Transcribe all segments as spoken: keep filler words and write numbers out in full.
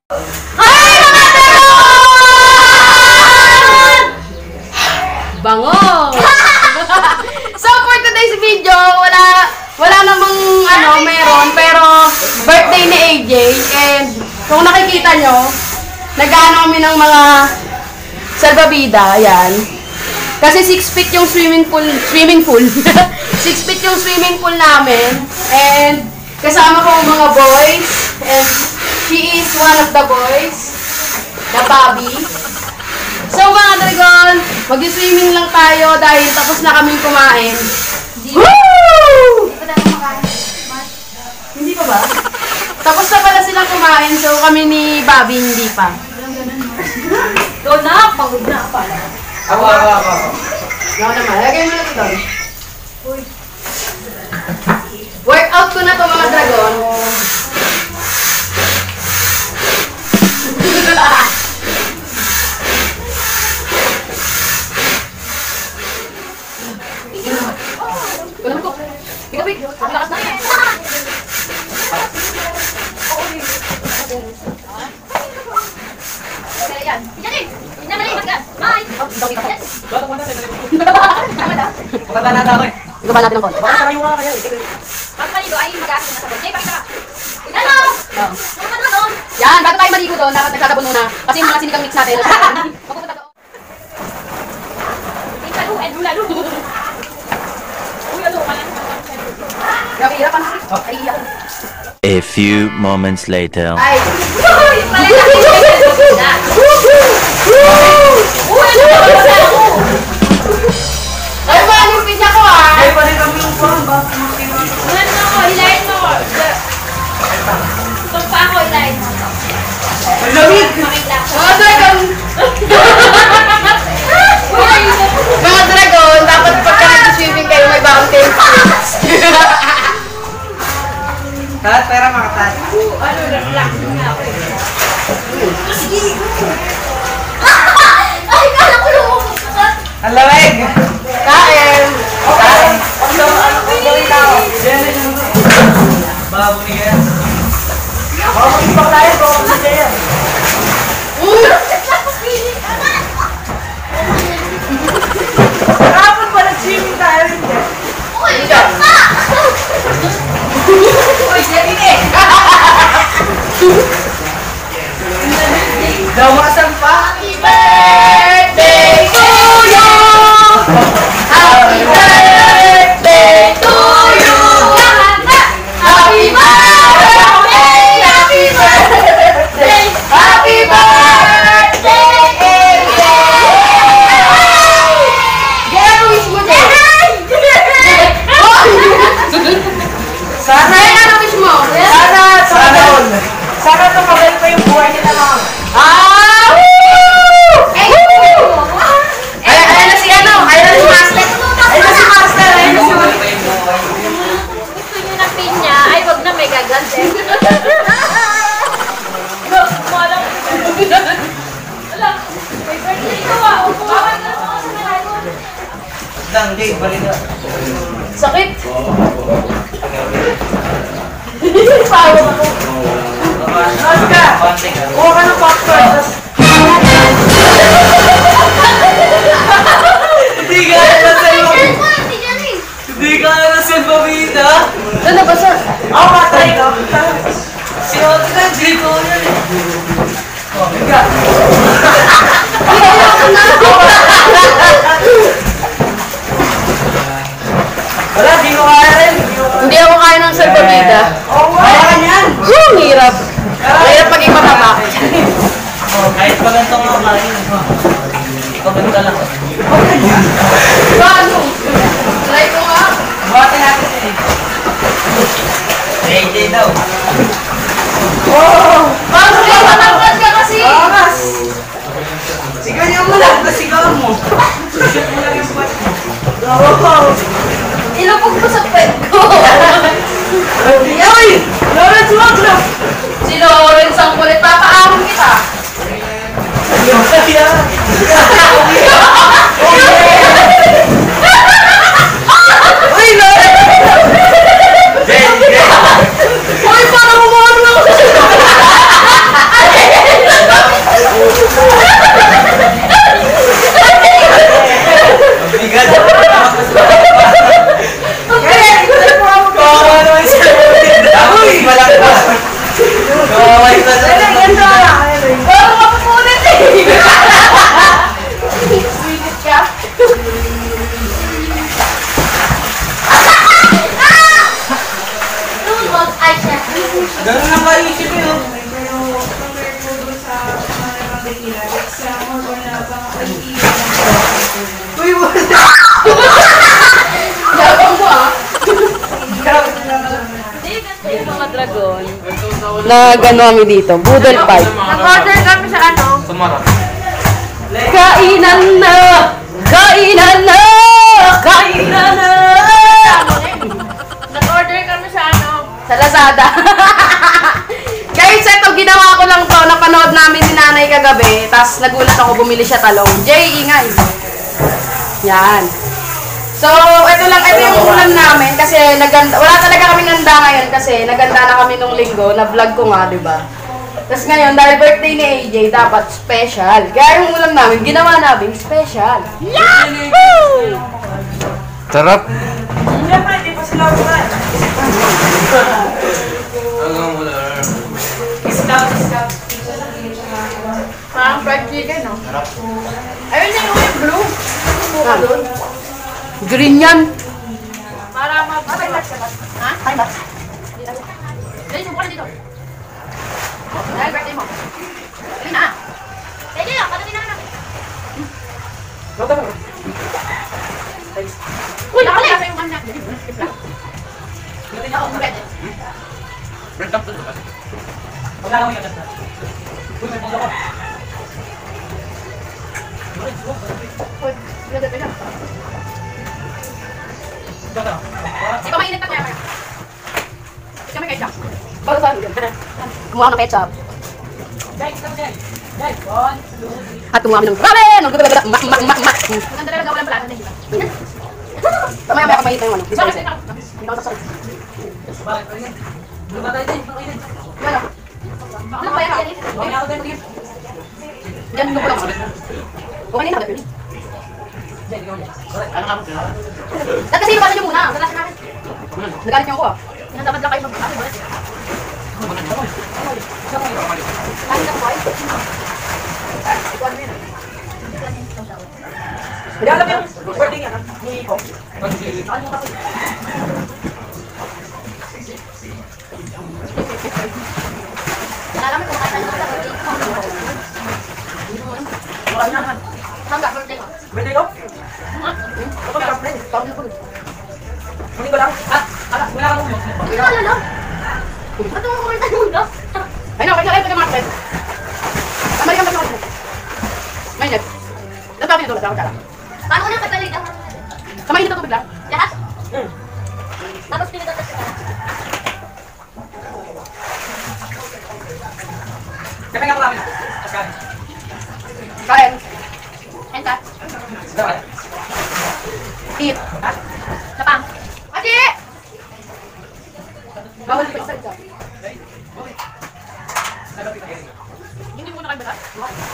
Ay, mga talon! Bango! So, for today's video, wala wala namang ano, meron, pero birthday ni A J. And kung nakikita nyo, nag-ano kami ng mga salbabida, ayan. Kasi six feet yung swimming pool, swimming pool. six feet yung swimming pool namin. And kasama ko mga boys. And she is one of the boys, the Bobby. So mga dragon, mag-swimming lang tayo dahil tapos na kaming kumain. Woo! Hindi pa tayo kumakain. Hindi pa ba? Tapos na pala silang kumain, so kami ni Bobby hindi pa. Doon na, pagod na pala. Ako, ako, ako. Ako naman, lagay mo na ito doon. Workout ko na to mga dragon. Pagkata na ako eh. Ikaw natin ng konti. Baka sarayo ka kaya eh. Pagpaligo ay mag-asin na sabon. Jay, pakita ka. Hello! Ano ka doon? Yan, bago tayo maligo doon, dapat nagsasabon muna. Kasi yung mga sinigang mix natin. Mapupunta doon. Lalo, and lalo. Uy, ano, wala. Grabe, hirapan. Ay, iyak. A few moments later. Ay! Uy, pala na. Uy, ano ba ba ako? Ay, maling pizza ko ah! Ay, pa rin kami yung pang. Baka Ano ako, hilahin mo. Itong pa ako, hilahin mo. ang lamig! Makita ko. Mga dragon! Uy, Mga dragon, dapat pagka nag-swimming kayo may fountain. Tat, pera makatat. ano, reflect nga ako eh. Ay, kala ko lumukot ka. Ang lamig! Kain! Kain! Ang lamig! Ang lamig na ako. Babo ni Gaya. Baka mag-ibang tayo, baka mag Gaya. Kapag pa nag-swimming tayo rin dyan. Uy, ka! Uy, lamig eh! Dawasan pa! Happy birthday to you! Happy birthday to you! Happy birthday! Happy birthday! Happy birthday! Gaya mo wish mo dyan! Sana! Gaya ano wish mo? Sana! Sana! Sana tumagal pa yung buhay nila mga. Ah! Woo! Ay, Ay, ayan na si ano? Ayan na si Master! Ay, na si Master! Ay, na si Master! gusto niyo ng pinya, ay wag na may gagante. Malam. Alam, may birthday ko ah. Bawal na ako sa malayo. Dang, Dave, balik na. Sakit! Pawa ako. Oscar! Kuha ka ng popcorn, tas... Hindi ka na sa iyo! Hindi ka na sa pamita! Ano na ba siya? Ako matay ka! Si Otto na, J ko yun eh! Oh, higa! Wala, di ko kaya rin! Hindi ako kaya ng salbabida. Oo, kaya ka niyan! Woo! Ang hirap. Mahirap pag ipataba. Oh, kahit pa ganito nga kain. Ikaw ganito lang. Paano? Try ko nga. Buhatin natin eh. J J daw. Oh! Paano kayo matangkad ka kasi? Angas! Sigaw mo lang, sigaw mo. Sigaw mo lang yung buhat mo. Oh! Ilupog mo sa pet ko. Uy! Lawrence, wag na! Si Lawrence ang kulit. Papaahon kita. Kaya! Uy, Lawrence! Jay, Jay! Uy, parang umuhan lang. Nag ano kami dito, Boodle Fight. Nag-order kami sa ano? Tumarap. Kainan na! Kainan na! Kainan na! Nag-order kami sa ano? Sa Lazada. Guys, eto ginawa ko lang to. Napanood namin ni nanay kagabi. Tapos nagulat ako, bumili siya talong. Jay, ingay. Yan. So, ito lang, ito yung ulam namin. Kasi naganda, wala talaga kami nanda ngayon kasi naganda na kami nung linggo. Na-vlog ko nga, di ba? Tapos ngayon, dahil birthday ni A J, dapat special. Kaya yung ulam namin, ginawa namin special. Yahoo! Sarap. Siyempre, hindi pa sila ulan. Hanggang mula. Scout, scout. Parang fried chicken, no? Ayun na yung blue. Buka doon. Green yan. Para mapapailat ka ba? Ha? Ay ba? Dali, subukan na dito. Dahil birthday mo. Dali na. Dali na, patuloy na namin. Uy, nakali! Nasa yung anak. Ako, bread. Bread up to the Wala kami kagat na. Uy, may pagkakot. Uy, nagdadal na. Di ba mainit na kaya kaya? Di kami ketchup. Bago saan? Kumuha ko ng ketchup. Guys, stop dyan. Guys, one, two, At kumuha kami ng ramen! Ma, ma, ma, ma. Maganda rin ang pala na Mamaya maya kapahit na yung ano. Bakit din ako? Hindi na ako sasali. bakit? Paringin. Ano ba tayo din? Paringin. Ano? Ano ba yan? Paringin ako din. Paringin. Yan, doon ko lang. Kung kanina, kapit. Diyan, ikaw dyan. Ano nga mo? Dahil kasi inubasan niyo muna. Nagalas namin. Nagalit niyo ako ah. Nagdamad lang kayo mag-ano ba? Kain ka po ay. Hindi alam yung birthday niya, ha? Ni Iko. Nalaman ko makita nyo sa birthday ko. Wala na naman. Hanggang birthday ko. Birthday ko? Ako may friend. Muli ko lang. Ah, ala, wala kang umot. Hindi na alala. Ba't mo kumanta yung mundo? Ay no, kaya ito yung mga friend. Amali ka ba ito? May net. Dapat kami natulog. Dapat Paano ko na pagkalit ako? Kamay nito tubig lang. Lahat? Hmm. Tapos pinagatas ko. Kaya nga ko namin. Kaskain. Kain. And cut. Dapat. Eat. Napang. Ate! Bawal pa isa ito. Hindi mo na kayo balat?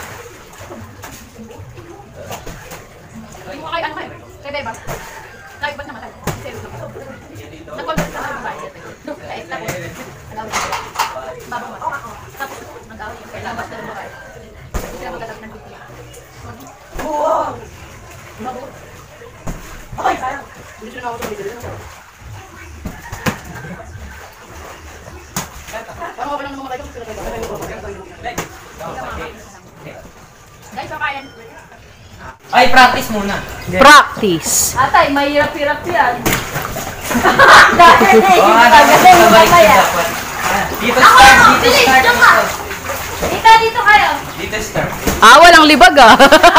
Hindi mo kayo ano kayo? Kaya Beba? Kayo ba't naman tayo? Serious naman. Nag-convert sa mga babae. Look, kaya tapos. Nag-awit. Babaw mo. Tapos, nag-awit. Kaya labas na ng babae. Hindi na magkatapos ng bitiya. Oo. Okay, kaya. Hindi siya na ako tumigil. Ano ko lang naman kayo? Guys, pakayan. Ay, practice muna. Practice. Atay, mahirap-hirap yan. Dahil Tagaling mo ba yan? Dito Ako start, lang, dito bilis, start. dito ka. Dito, dito kayo. Dito start. Ah, walang libag ah.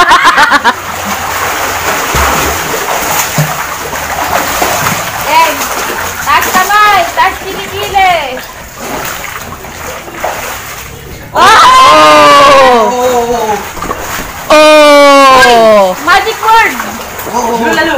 Yan. Taas kamay, taas kilikili. Oh! Oh! Magic word. Lalo.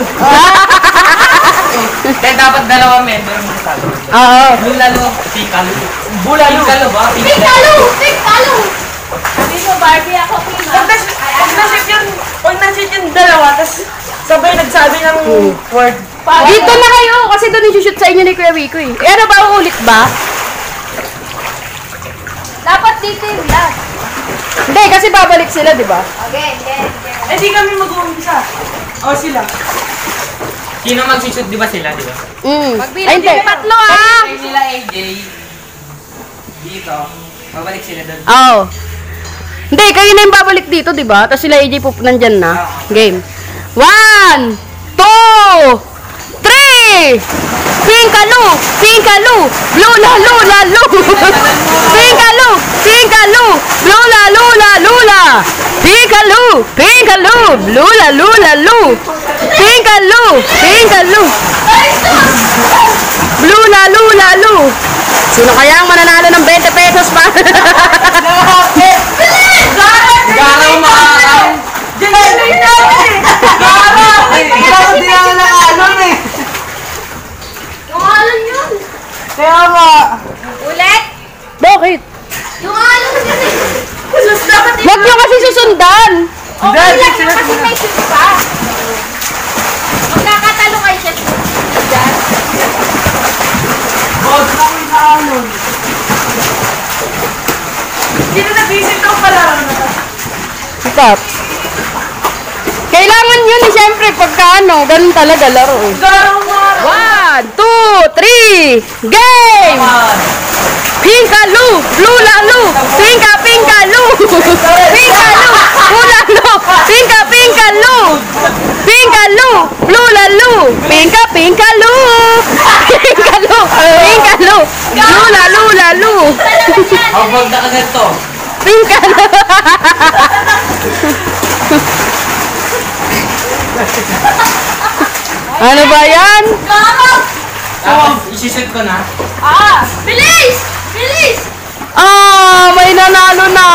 Kaya dapat dalawa member mo sa sabi. Oo. Lalo, tikalo. Bulalo. Tikalo ba? Tik talo, tik talo. Sabi mo, Barbie, ako Pima. Pag nas- pag nasip yung, pag nasip yung dalawa, tas sabay nagsabi ng word. Dito na kayo kasi doon yung shoot sa inyo ni Kuya Rico eh. Eh ano ba, uulit ba? Dapat dito yung last. Hindi, kasi babalik sila, di ba? Okay, then, then. Eh di kami mag-uumpisa. O sila. Sino mag-shoot, di ba sila, di ba? Mm. Magbilang Ay, hindi. din tatlo ah. Ay, nila A J. Dito. Babalik sila doon. Oo. Hindi, kayo na yung babalik dito, di ba? Tapos sila A J po nandyan na. Game. One, two, three! Pinkalu, Pinkalu, Lula, Lula, Lu. Pinkalu, Pinkalu, Lula, Lula, Lula. Pinkalu, Pinkalu, Lula, Lula, Lu. Pinkalu, Pinkalu. Lula, Lula, Lu. Sino kaya ang mananalo ng twenty pesos pa? Garaw makakaw. Ginagawa namin eh. Garaw. Ikaw din ang nakaanon eh. Yung alon yun. Kaya nga. Ulit. Bakit? Yung alon yun eh. Sus, dapat Huwag niyo kasi susundan. Okay lang Hindi, yun kasi may shoes pa. Magkakatalo kayo siya. Diyan. Boss na ko yung nakaanon. Sino nag-visit ko pala? Stop. Kailangan yun eh, siyempre, pagka ano, ganun talaga laro eh. Garaw nga. One, two, three, game! Pinkalu, Lula, Lu, Pinka, Pinka, Lu, Pinka, Lu, Lula, Lu, Pinka, Pinka, Lu, Pinka, Lu, Lula, Lu, Pinka, Pinka, Lu, Pinka, Lu, Pinka, Lu, Lula, Lula, Lu, Habang na agad to. Pinka, Lu. Ano ba yan? Garaw! Tapos, isisit ko na. Ah! Bilis! Bilis! Ah, may nanalo na.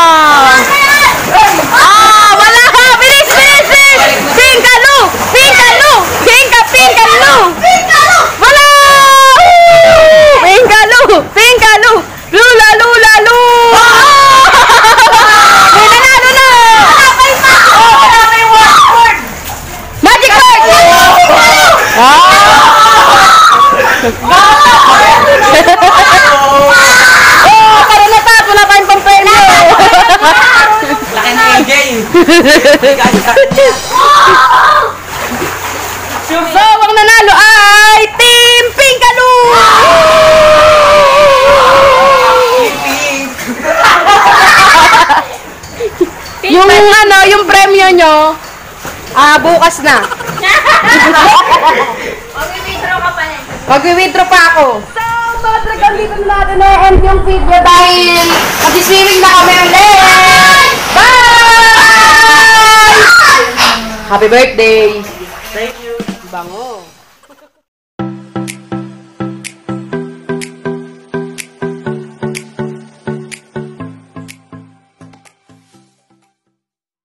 Ah, wala ka. Bilis, bilis, bilis. Pinkalu, Pinkalu, Pinka, Pinkalu. Pinkalu! Wala. Pinkalu, Pinkalu, Lula, Lula, Lu. May nanalo na. Magic card. Ah. Oh, para natat, wala tayong pampremyo. Laki na yung game. So, ang nanalo ay Team Pinkalu! Yung ano, yung premyo nyo, ah, bukas na. Mag-withdraw ka pa yan. Mag-withdraw pa ako. So, mga dragon, dito na natin na-end yung video dahil mag-swimming na kami ulit. Bye! Happy birthday! Thank you. Bango.